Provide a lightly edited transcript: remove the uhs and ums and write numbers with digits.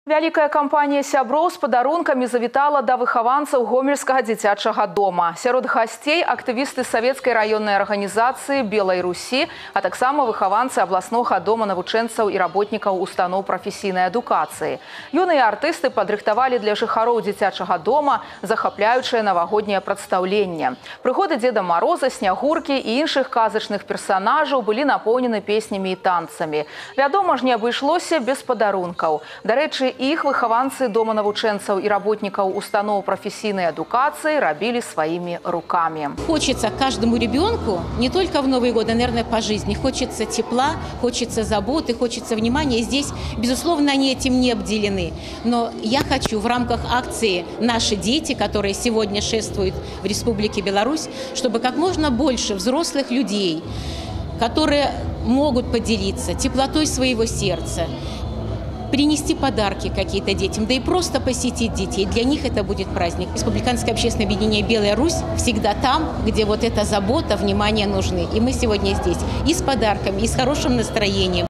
Вялікая кампанія сяброў з падарункамі завітала да выхаванцаў гомельскага дзіцячага дома. Сярод гасцей актывісты савецкай раённай арганізацыі Белай Русі, а таксама выхаванцы абласнога дома навучэнцаў і работнікаў устаноў прафесійнай адукацыі. Юныя артысты падрыхтавалі для жыхароў дзіцячага дома захапляючае навагодняе прадстаўленне. Прыгоды Дзеда Мароза, Снягуркі і іншых казачных персанажаў былі напоўнены песнямі і танцамі. Вядома ж, не абышлося без падарункаў. Дарэчы, іх выхаванцы дома навучэнцаў і работнікаў устаноў прафесійнай адукацыі рабілі сваімі руками. Хочется каждому ребенку, не только в Новый год, а, наверное, по жизни, хочется тепла, хочется заботы, хочется внимания. Здесь, безусловно, они этим не обделены. Но я хочу в рамках акции «Наши дети», которые сегодня шествуют в Республике Беларусь, чтобы как можно больше взрослых людей, которые могут поделиться теплотой своего сердца, принести подарки какие-то детям, да и просто посетить детей. Для них это будет праздник. Республиканское общественное объединение «Белая Русь» всегда там, где вот эта забота, внимание нужны. И мы сегодня здесь и с подарками, и с хорошим настроением.